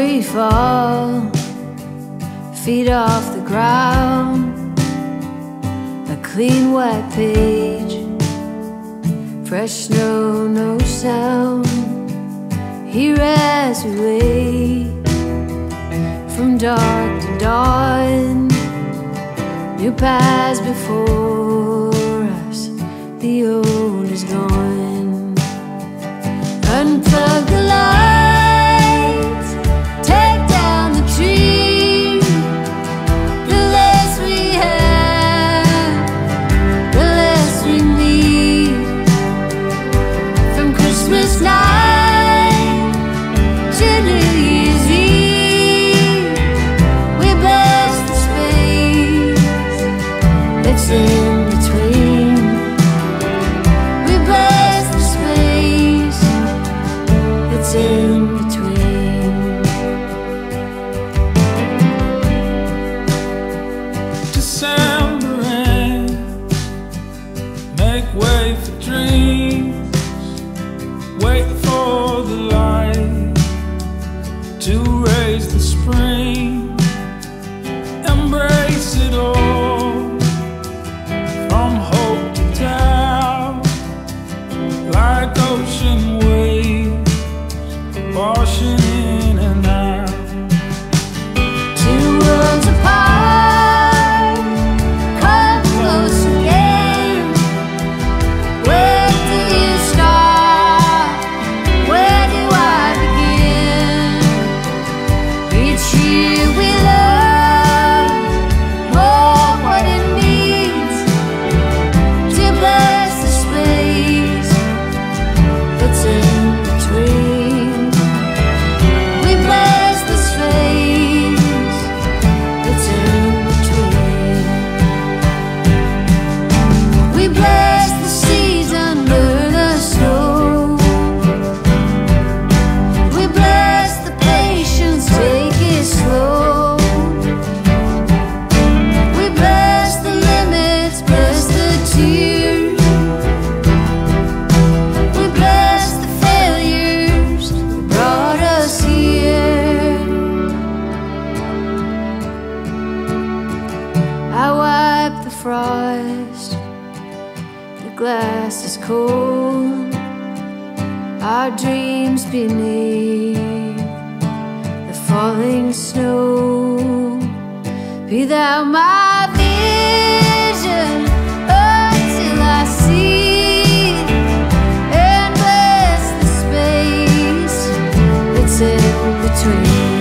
free fall, feet off the ground, a clean white page, fresh snow, no sound. Here as we wait, from dark to dawn, new paths before us, the old is gone. Unplug the lights, take down the tree. The less we have, the less we need. From Christmas night to New Year's Eve, we bless the space that's in between. We bless the space that's in between. December ends, make way for dreams, wait for the light to raise the spring, embrace it all, from hope to doubt, like ocean waves washing in and out. Two worlds apart, come close again. Where do you start? Where do I begin? Each year we learn more what it means to bless the space that's in between. We bless the space that's in between. We bless the seeds under the snow. We bless the patience, take it slow. We bless the limits, bless the tears. We bless the failures that brought us here. I wipe the frost, the glass is cold, our dreams beneath the falling snow. Be thou my vision until I see, and bless the space that's in between.